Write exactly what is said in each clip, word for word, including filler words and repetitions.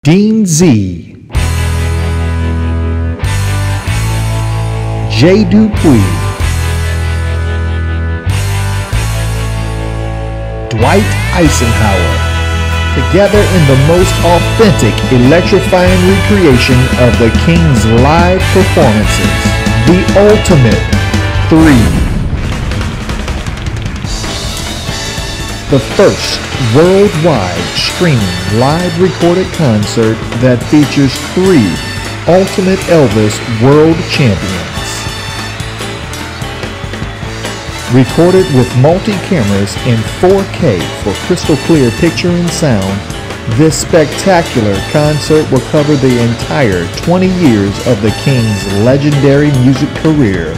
Dean Z, J. Dupuis, Dwight Icenhower, together in the most authentic, electrifying recreation of the King's live performances. The Ultimate three. The first worldwide streaming live recorded concert that features three Ultimate Elvis World Champions. Recorded with multi-cameras in four K for crystal clear picture and sound, this spectacular concert will cover the entire twenty years of the King's legendary music career.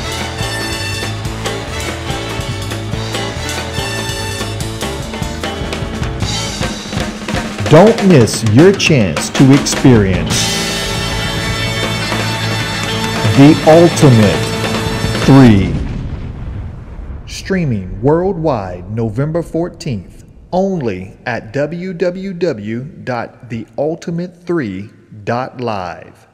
Don't miss your chance to experience The Ultimate three. Streaming worldwide November fourteenth, only at w w w dot the ultimate three dot live.